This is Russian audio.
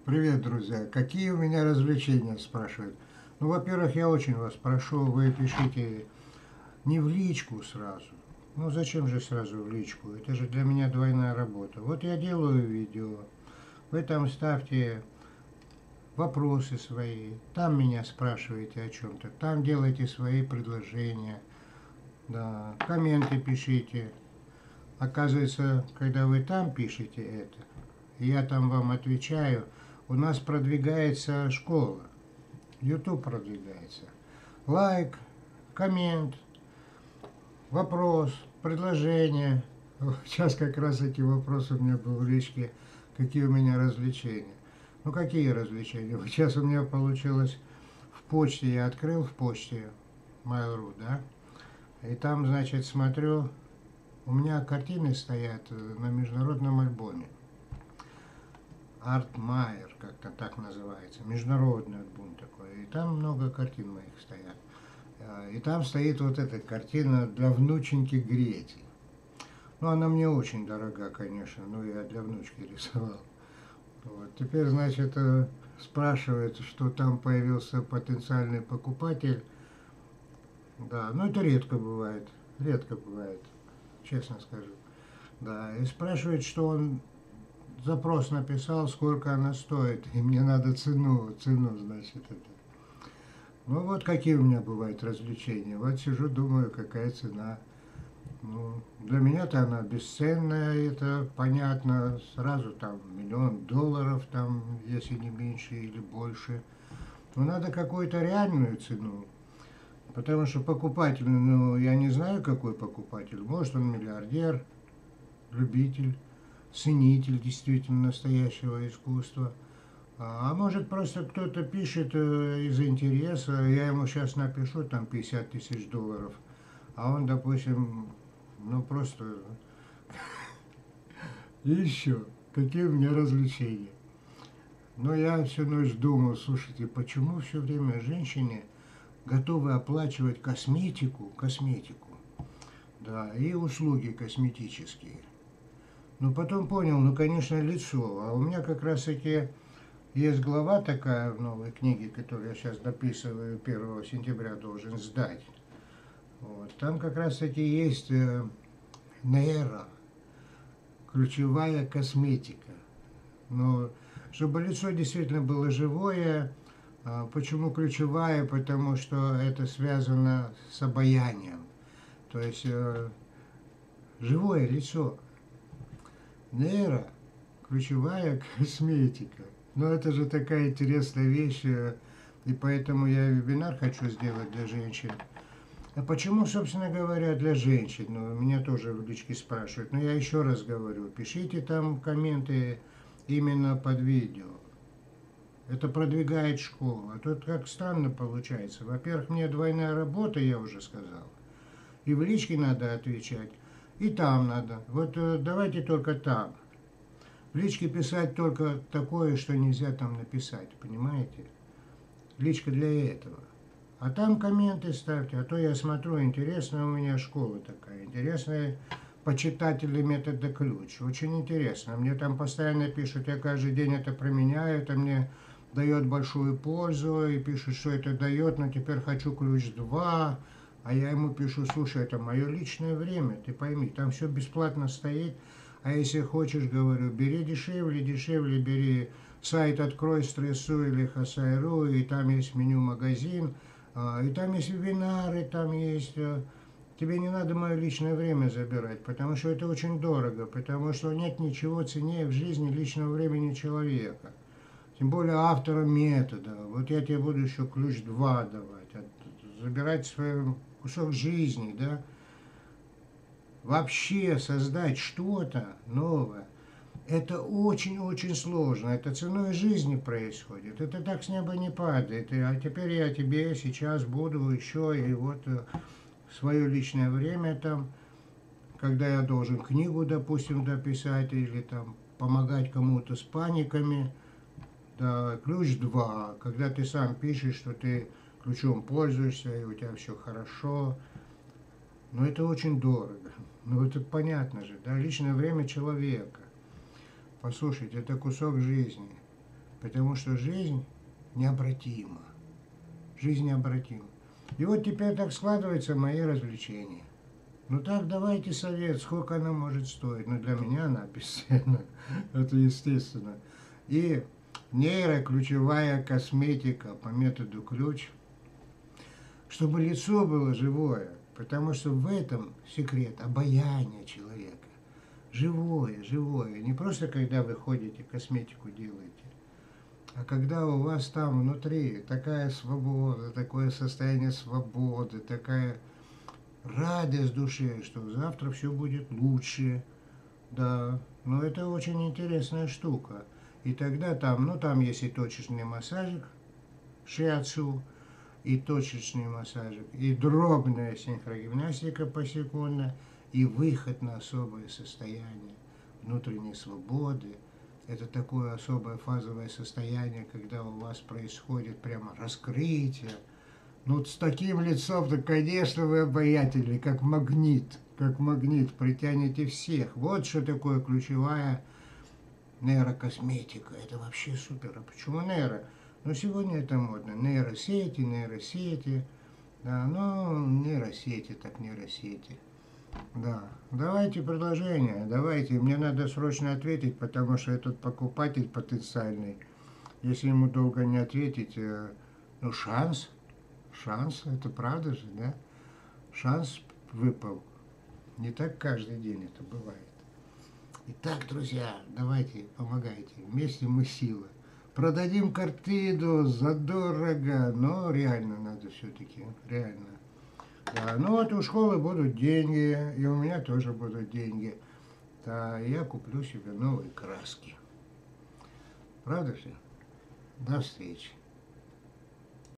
Привет, друзья. Какие у меня развлечения, спрашивают. Ну, во-первых, я очень вас прошу, вы пишите не в личку сразу. Ну, зачем же сразу в личку? Это же для меня двойная работа. Вот я делаю видео, вы там ставьте вопросы свои, там меня спрашиваете о чем-то, там делайте свои предложения, да, комменты пишите. Оказывается, когда вы там пишете это, я там вам отвечаю, у нас продвигается школа. YouTube продвигается. Лайк, коммент, вопрос, предложение. Сейчас как раз эти вопросы у меня был в личке. Какие у меня развлечения? Ну, какие развлечения? Вот сейчас у меня получилось в почте, я открыл в почте Mail.ru, да? И там, значит, смотрю, у меня картины стоят на международном альбоме. Арт Майер, как-то так называется. Международный альбом такой. И там много картин моих стоят. И там стоит вот эта картина для внученьки Грети. Ну, она мне очень дорога, конечно, но я для внучки рисовал. Вот. Теперь, значит, спрашивает, что там появился потенциальный покупатель. Да, ну это редко бывает, честно скажу. Да, и спрашивает, что он запрос написал, сколько она стоит, и мне надо цену, значит, это. Ну вот какие у меня бывают развлечения. Вот сижу, думаю, какая цена. Ну, для меня-то она бесценная, это понятно. Сразу там $1 000 000, там, если не меньше или больше. Но надо какую-то реальную цену. Потому что покупатель, ну, я не знаю, какой покупатель. Может, он миллиардер, любитель, ценитель действительно настоящего искусства. А может, просто кто-то пишет из интереса, я ему сейчас напишу там $50 000, а он, допустим, ну просто... И еще, какие у меня развлечения. Но я всю ночь думал, слушайте, почему все время женщины готовы оплачивать косметику, да, и услуги косметические. Но потом понял, ну, конечно, лицо. А у меня как раз-таки есть глава такая в новой книге, которую я сейчас дописываю, 1 сентября должен сдать. Вот. Там как раз-таки есть нейро, ключевая косметика. Но чтобы лицо действительно было живое, почему ключевая? Потому что это связано с обаянием. То есть живое лицо. Нейро, ключевая косметика. Но это же такая интересная вещь, и поэтому я вебинар хочу сделать для женщин. А почему, собственно говоря, для женщин? Ну, меня тоже в личке спрашивают. Но я еще раз говорю, пишите там комменты именно под видео. Это продвигает школу. А тут как странно получается. Во-первых, мне двойная работа, я уже сказал. И в личке надо отвечать, и там надо. Вот давайте только там. В личке писать только такое, что нельзя там написать, понимаете? Личка для этого. А там комменты ставьте, а то я смотрю, интересная у меня школа такая, интересная почитатели метода ключ, очень интересно. Мне там постоянно пишут, я каждый день это применяю, это мне дает большую пользу, и пишут, что это дает, но теперь хочу ключ 2, а я ему пишу, слушай, это мое личное время, ты пойми, там все бесплатно стоит, а если хочешь, говорю, бери дешевле бери сайт «Открой стрессу» или «Хасай.ру», и там есть меню «Магазин», и там есть вебинары, там есть... Тебе не надо мое личное время забирать, потому что это очень дорого, потому что нет ничего ценнее в жизни личного времени человека. Тем более автора метода. Вот я тебе буду еще ключ 2 давать, забирать свой кусок жизни, да. Вообще создать что-то новое, это очень-очень сложно. Это ценой жизни происходит. Это так с неба не падает. А теперь я тебе сейчас буду еще и вот свое личное время там, когда я должен книгу, допустим, дописать или там помогать кому-то с паниками. Да, ключ 2, когда ты сам пишешь, что ты ключом пользуешься и у тебя все хорошо. Но это очень дорого. Ну это понятно же, да, личное время человека. Послушайте, это кусок жизни. потому что жизнь необратима. Жизнь необратима. И вот теперь так складываются мои развлечения. Ну так, давайте совет, сколько она может стоить. Ну для меня она бесценна, это естественно. И нейроключевая косметика по методу ключ, чтобы лицо было живое, потому что в этом секрет обаяния человека. Живое, живое. Не просто когда вы ходите, косметику делаете, а когда у вас там внутри такая свобода, такое состояние свободы, такая радость в душе, что завтра все будет лучше. Да, но это очень интересная штука. И тогда там, ну там есть и точечный массажик, шиатсу, и точечный массажик, и дробная синхрогимнастика посекундно, и выход на особое состояние внутренней свободы. Это такое особое фазовое состояние, когда у вас происходит прямо раскрытие. Ну, вот с таким лицом-то, конечно, вы обаятельны, как магнит, притянете всех. Вот что такое ключевая нейрокосметика. Это вообще супер. А почему нейро? Ну, сегодня это модно. Нейросети. Да, ну, нейросети, так нейросети. Да, давайте предложение, давайте. Мне надо срочно ответить, потому что этот покупатель потенциальный. Если ему долго не ответить, ну, шанс, это правда же, да? Шанс выпал. Не так каждый день это бывает. Итак, друзья, давайте, помогайте. Вместе мы сила. Продадим картиду задорого, но реально надо все-таки, реально. Да, ну вот у школы будут деньги, и у меня тоже будут деньги. Да, я куплю себе новые краски. Правда все? До встречи.